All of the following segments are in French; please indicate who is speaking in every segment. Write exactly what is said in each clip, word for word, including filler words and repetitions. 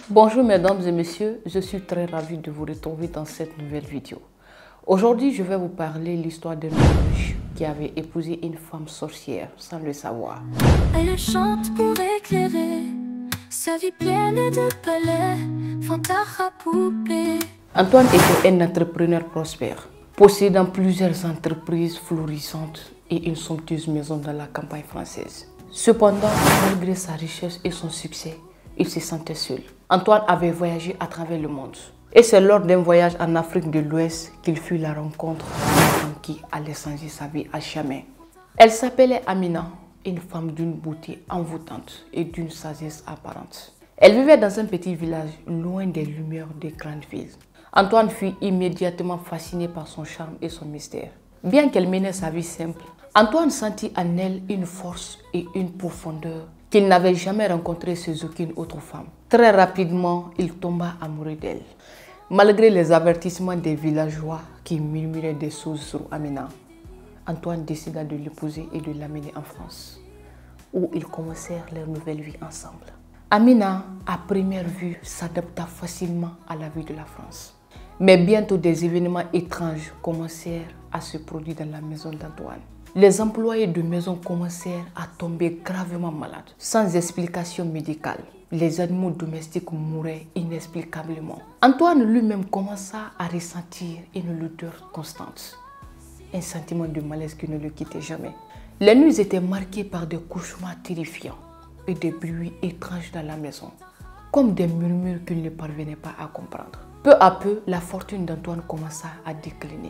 Speaker 1: Bonjour mesdames et messieurs, je suis très ravie de vous retrouver dans cette nouvelle vidéo. Aujourd'hui, je vais vous parler de l'histoire d'un ange qui avait épousé une femme sorcière sans le savoir.
Speaker 2: Elle chante pour éclairer sa vie pleine de palais, fantares à poupées.
Speaker 1: Antoine était un entrepreneur prospère, possédant plusieurs entreprises florissantes et une somptueuse maison dans la campagne française. Cependant, malgré sa richesse et son succès, il se sentait seul. Antoine avait voyagé à travers le monde. Et c'est lors d'un voyage en Afrique de l'Ouest qu'il fut la rencontre d'une femme qui allait changer sa vie à jamais. Elle s'appelait Amina, une femme d'une beauté envoûtante et d'une sagesse apparente. Elle vivait dans un petit village loin des lumières des grandes villes. Antoine fut immédiatement fasciné par son charme et son mystère. Bien qu'elle menait sa vie simple, Antoine sentit en elle une force et une profondeur qu'il n'avait jamais rencontrée chez aucune autre femme. Très rapidement, il tomba amoureux d'elle. Malgré les avertissements des villageois qui murmuraient des choses sur Amina, Antoine décida de l'épouser et de l'amener en France, où ils commencèrent leur nouvelle vie ensemble. Amina, à première vue, s'adapta facilement à la vie de la France. Mais bientôt, des événements étranges commencèrent à se produire dans la maison d'Antoine. Les employés de maison commencèrent à tomber gravement malades, sans explication médicale. Les animaux domestiques mouraient inexplicablement. Antoine lui-même commença à ressentir une lourdeur constante, un sentiment de malaise qui ne le quittait jamais. Les nuits étaient marquées par des cauchemars terrifiants et des bruits étranges dans la maison, comme des murmures qu'il ne parvenait pas à comprendre. Peu à peu, la fortune d'Antoine commença à décliner.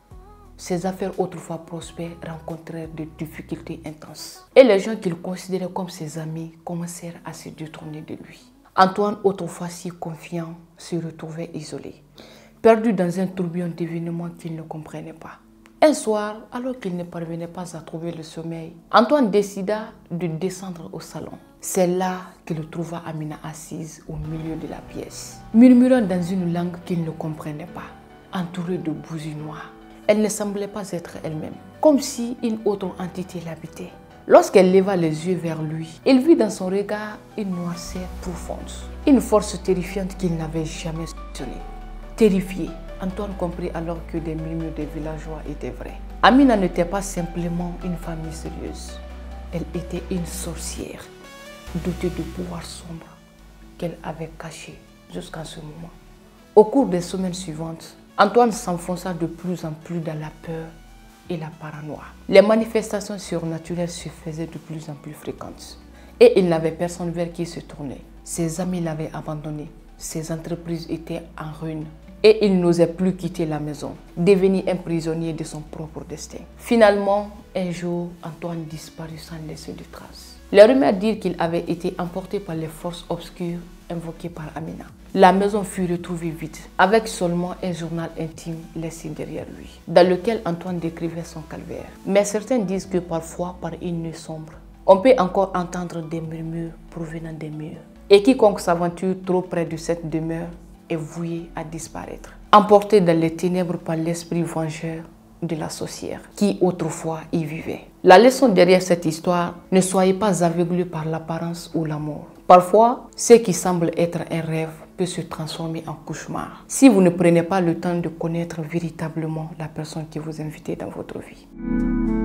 Speaker 1: Ses affaires autrefois prospères rencontrèrent des difficultés intenses. Et les gens qu'il considérait comme ses amis commencèrent à se détourner de lui. Antoine, autrefois si confiant, se retrouvait isolé, perdu dans un tourbillon d'événements qu'il ne comprenait pas. Un soir, alors qu'il ne parvenait pas à trouver le sommeil, Antoine décida de descendre au salon. C'est là qu'il trouva Amina assise au milieu de la pièce, murmurant dans une langue qu'il ne comprenait pas, entourée de bougies noires. Elle ne semblait pas être elle-même, comme si une autre entité l'habitait. Lorsqu'elle leva les yeux vers lui, il vit dans son regard une noirceur profonde, une force terrifiante qu'il n'avait jamais soupçonnée. Terrifié, Antoine comprit alors que des murmures des villageois étaient vrais. Amina n'était pas simplement une femme mystérieuse, elle était une sorcière, dotée de pouvoirs sombres qu'elle avait cachés jusqu'à ce moment. Au cours des semaines suivantes, Antoine s'enfonça de plus en plus dans la peur et la paranoïa. Les manifestations surnaturelles se faisaient de plus en plus fréquentes. Et il n'avait personne vers qui se tourner. Ses amis l'avaient abandonné. Ses entreprises étaient en ruine. Et il n'osait plus quitter la maison, devenu un prisonnier de son propre destin. Finalement, un jour, Antoine disparut sans laisser de traces. Les rumeurs dirent qu'il avait été emporté par les forces obscures invoquées par Amina. La maison fut retrouvée vide, avec seulement un journal intime laissé derrière lui, dans lequel Antoine décrivait son calvaire. Mais certains disent que parfois, par une nuit sombre, on peut encore entendre des murmures provenant des murs. Et quiconque s'aventure trop près de cette demeure est voué à disparaître, emporté dans les ténèbres par l'esprit vengeur de la sorcière qui autrefois y vivait. La leçon derrière cette histoire: ne soyez pas aveuglés par l'apparence ou la mort. Parfois, ce qui semble être un rêve peut se transformer en cauchemar si vous ne prenez pas le temps de connaître véritablement la personne qui vous invite dans votre vie.